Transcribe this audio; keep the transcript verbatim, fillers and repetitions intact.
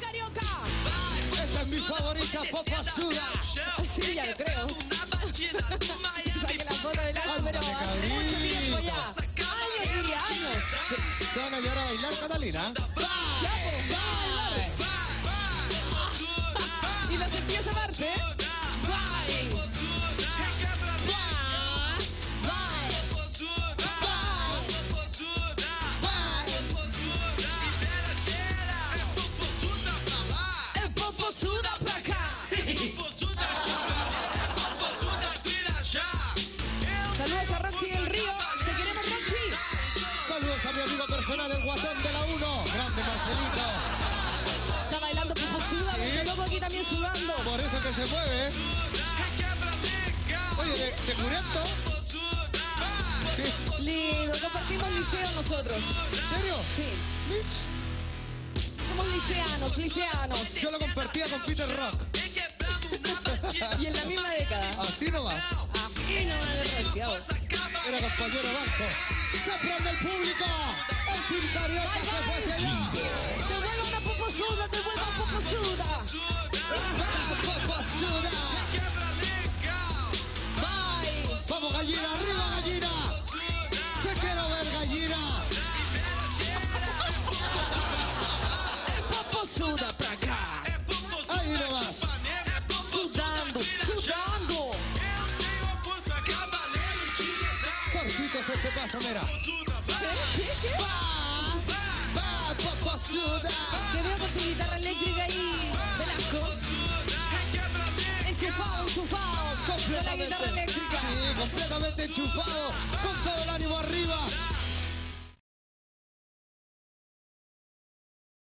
carioca. Esta es mi favorita, Popozuda. Sí, ya lo creo. Saque la foto del lado, pero Ándale, hace mucho tiempo cabrito. ya. Años, diría años. ¿Te van a llevar a bailar, Catalina? Ya, pues, bye. Y los empieza a darse. Bye. Bye. Saludos a Roxy del Río. Te queremos, Roxy. Saludos a mi amigo personal, el guatón de la uno. Grande Marcelito. Está bailando Popozuda, porque el loco aquí también sudando. Por eso que se mueve. Oye, ¿de, de Curento? Sí. Lindo, compartimos liceo nosotros. ¿En serio? Sí. Mitch. Somos liceanos, liceanos. Yo lo compartía con Peter Rock. Y en la misma década. Así nomás. Así no me desgraciado. Era compañero banco. ¡Se prende el público!